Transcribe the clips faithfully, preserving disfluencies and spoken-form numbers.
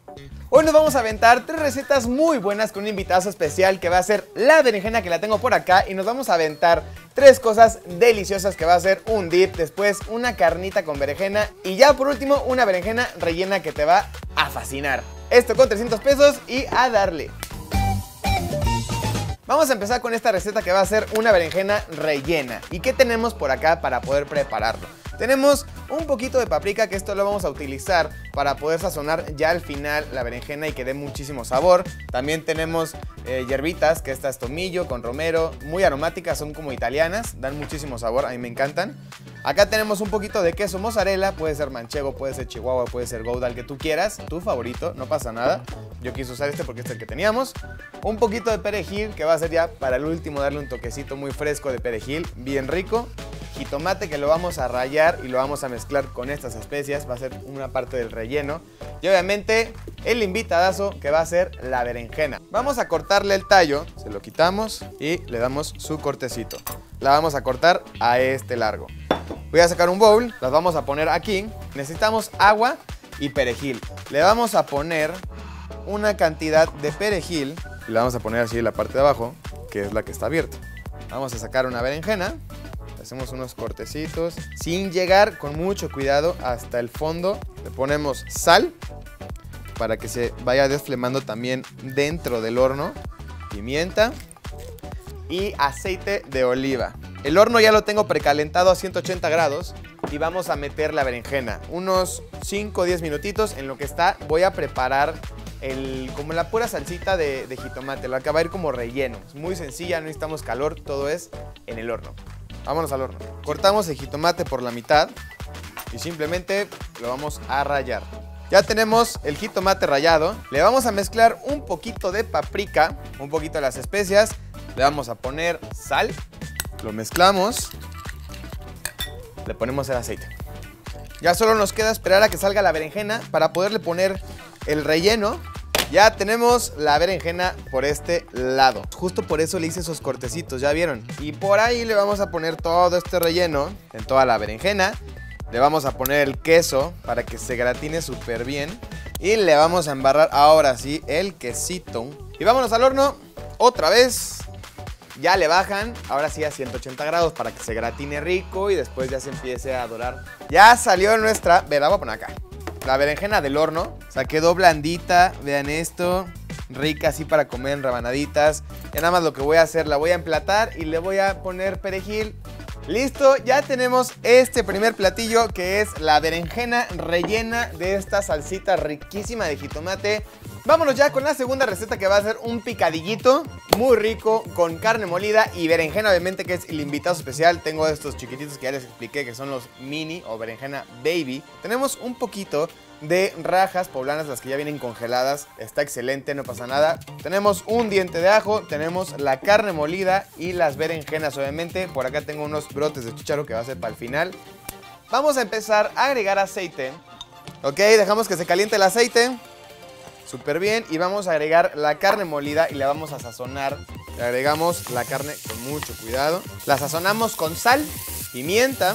Hoy nos vamos a aventar tres recetas muy buenas con un invitado especial que va a ser la berenjena, que la tengo por acá, y nos vamos a aventar tres cosas deliciosas que va a ser un dip, después una carnita con berenjena y ya por último una berenjena rellena que te va a fascinar. Esto con trescientos pesos y a darle. Vamos a empezar con esta receta que va a ser una berenjena rellena. ¿Y qué tenemos por acá para poder prepararlo? Tenemos un poquito de paprika, que esto lo vamos a utilizar para poder sazonar ya al final la berenjena y que dé muchísimo sabor. También tenemos eh, hierbitas, que esta es tomillo con romero, muy aromáticas, son como italianas, dan muchísimo sabor, a mí me encantan. Acá tenemos un poquito de queso mozzarella, puede ser manchego, puede ser chihuahua, puede ser gouda, el que tú quieras, tu favorito, no pasa nada. Yo quise usar este porque este es el que teníamos. Un poquito de perejil, que va a ser ya para el último darle un toquecito muy fresco de perejil, bien rico. Jitomate, que lo vamos a rallar y lo vamos a mezclar con estas especias, va a ser una parte del relleno. Y obviamente el invitadazo, que va a ser la berenjena. Vamos a cortarle el tallo, se lo quitamos y le damos su cortecito. La vamos a cortar a este largo. Voy a sacar un bowl, las vamos a poner aquí. Necesitamos agua y perejil. Le vamos a poner una cantidad de perejil y la vamos a poner así en la parte de abajo, que es la que está abierta. Vamos a sacar una berenjena. Hacemos unos cortecitos sin llegar, con mucho cuidado, hasta el fondo. Le ponemos sal para que se vaya desflemando también dentro del horno. Pimienta y aceite de oliva. El horno ya lo tengo precalentado a ciento ochenta grados y vamos a meter la berenjena. Unos cinco o diez minutitos. En lo que está voy a preparar el, como la pura salsita de, de jitomate. Lo que va a ir como relleno. Es muy sencilla, no necesitamos calor, todo es en el horno. Vámonos al horno. Cortamos el jitomate por la mitad y simplemente lo vamos a rallar. Ya tenemos el jitomate rallado. Le vamos a mezclar un poquito de paprika, un poquito de las especias. Le vamos a poner sal. Lo mezclamos. Le ponemos el aceite. Ya solo nos queda esperar a que salga la berenjena para poderle poner el relleno. Ya tenemos la berenjena por este lado. Justo por eso le hice esos cortecitos, ¿ya vieron? Y por ahí le vamos a poner todo este relleno en toda la berenjena. Le vamos a poner el queso para que se gratine súper bien. Y le vamos a embarrar ahora sí el quesito. Y vámonos al horno otra vez. Ya le bajan, ahora sí a ciento ochenta grados para que se gratine rico y después ya se empiece a dorar. Ya salió nuestra, ve, la voy a poner acá. La berenjena del horno, o sea, quedó blandita, vean esto, rica así para comer en rebanaditas. Ya nada más lo que voy a hacer, la voy a emplatar y le voy a poner perejil. Listo, ya tenemos este primer platillo, que es la berenjena rellena de esta salsita riquísima de jitomate. Vámonos ya con la segunda receta, que va a ser un picadillito muy rico con carne molida y berenjena, obviamente, que es el invitado especial. Tengo estos chiquititos que ya les expliqué, que son los mini o berenjena baby. Tenemos un poquito de rajas poblanas, las que ya vienen congeladas. Está excelente, no pasa nada. Tenemos un diente de ajo, tenemos la carne molida y las berenjenas, obviamente. Por acá tengo unos brotes de chícharo que va a ser para el final. Vamos a empezar a agregar aceite. Ok, dejamos que se caliente el aceite. Súper bien, y vamos a agregar la carne molida y la vamos a sazonar. Le agregamos la carne con mucho cuidado. La sazonamos con sal, pimienta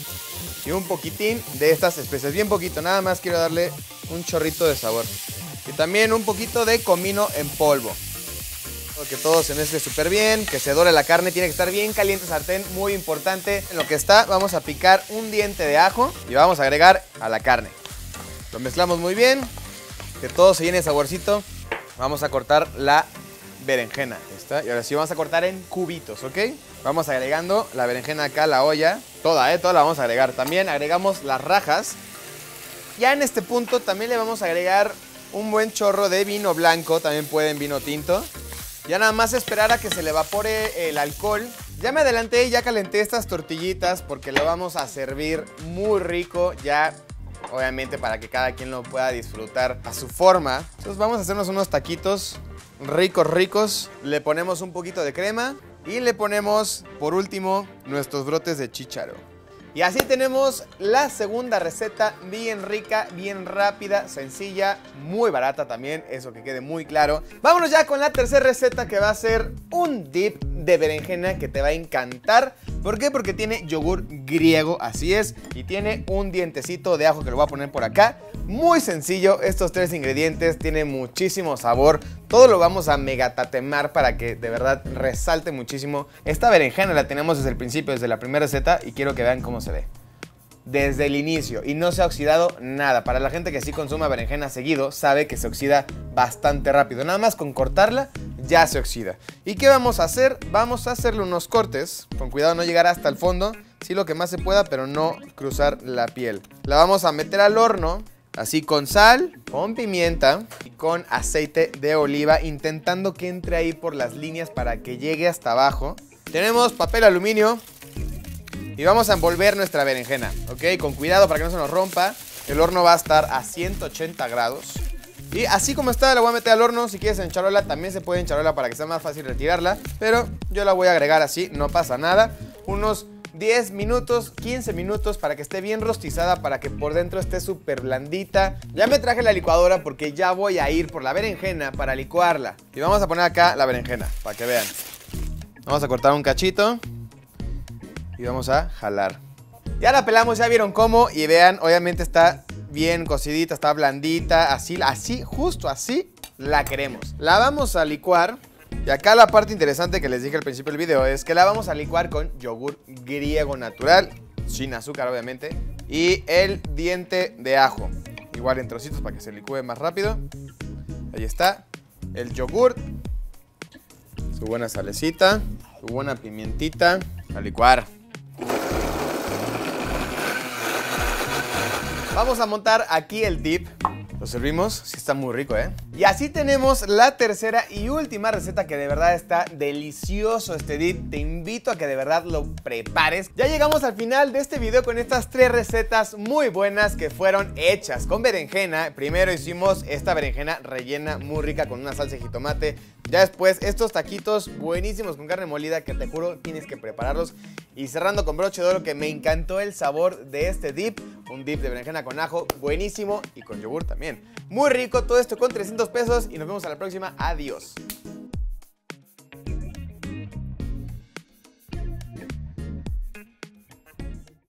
y un poquitín de estas especias. Bien poquito, nada más quiero darle un chorrito de sabor. Y también un poquito de comino en polvo. Que todo se mezcle súper bien, que se dore la carne. Tiene que estar bien caliente el sartén, muy importante. En lo que está, vamos a picar un diente de ajo y vamos a agregar a la carne. Lo mezclamos muy bien. Que todo se llene de saborcito. Vamos a cortar la berenjena. Esta, y ahora sí vamos a cortar en cubitos, ¿ok? Vamos agregando la berenjena acá a la olla. Toda, ¿eh? Toda la vamos a agregar. También agregamos las rajas. Ya en este punto también le vamos a agregar un buen chorro de vino blanco. También pueden vino tinto. Ya nada más esperar a que se le evapore el alcohol. Ya me adelanté y ya calenté estas tortillitas porque lo vamos a servir muy rico. Ya... obviamente para que cada quien lo pueda disfrutar a su forma. Entonces vamos a hacernos unos taquitos ricos, ricos. Le ponemos un poquito de crema y le ponemos, por último, nuestros brotes de chícharo. Y así tenemos la segunda receta, bien rica, bien rápida, sencilla, muy barata también, eso que quede muy claro. Vámonos ya con la tercera receta, que va a ser un dip de berenjena que te va a encantar. ¿Por qué? Porque tiene yogur griego, así es, y tiene un dientecito de ajo que lo voy a poner por acá. Muy sencillo, estos tres ingredientes tienen muchísimo sabor. Todo lo vamos a megatatemar para que de verdad resalte muchísimo. Esta berenjena la tenemos desde el principio, desde la primera receta, y quiero que vean cómo se ve. Desde el inicio, y no se ha oxidado nada. Para la gente que sí consuma berenjena seguido, sabe que se oxida bastante rápido. Nada más con cortarla ya se oxida. ¿Y qué vamos a hacer? Vamos a hacerle unos cortes, con cuidado no llegar hasta el fondo, sí lo que más se pueda, pero no cruzar la piel. La vamos a meter al horno, así con sal, con pimienta y con aceite de oliva, intentando que entre ahí por las líneas para que llegue hasta abajo. Tenemos papel aluminio. Y vamos a envolver nuestra berenjena, ¿ok? Con cuidado para que no se nos rompa. El horno va a estar a ciento ochenta grados. Y así como está, la voy a meter al horno. Si quieres en charola, también se puede en charola para que sea más fácil retirarla. Pero yo la voy a agregar así, no pasa nada. Unos diez minutos, quince minutos para que esté bien rostizada, para que por dentro esté súper blandita. Ya me traje la licuadora porque ya voy a ir por la berenjena para licuarla. Y vamos a poner acá la berenjena, para que vean. Vamos a cortar un cachito. Y vamos a jalar. Ya la pelamos, ya vieron cómo. Y vean, obviamente está bien cocidita, está blandita. Así, así, justo así la queremos. La vamos a licuar. Y acá la parte interesante que les dije al principio del video es que la vamos a licuar con yogur griego natural, sin azúcar obviamente, y el diente de ajo. Igual en trocitos para que se licúe más rápido. Ahí está. El yogur. Su buena salecita. Su buena pimientita. A licuar. Vamos a montar aquí el dip. Lo servimos, sí está muy rico, ¿eh? Y así tenemos la tercera y última receta que de verdad está delicioso este dip. Te invito a que de verdad lo prepares. Ya llegamos al final de este video con estas tres recetas muy buenas que fueron hechas con berenjena. Primero hicimos esta berenjena rellena muy rica con una salsa de jitomate. Ya después estos taquitos buenísimos con carne molida que te juro tienes que prepararlos. Y cerrando con broche de oro, que me encantó el sabor de este dip. Un dip de berenjena con ajo buenísimo y con yogur también. Muy rico, todo esto con trescientos pesos y nos vemos a la próxima. Adiós.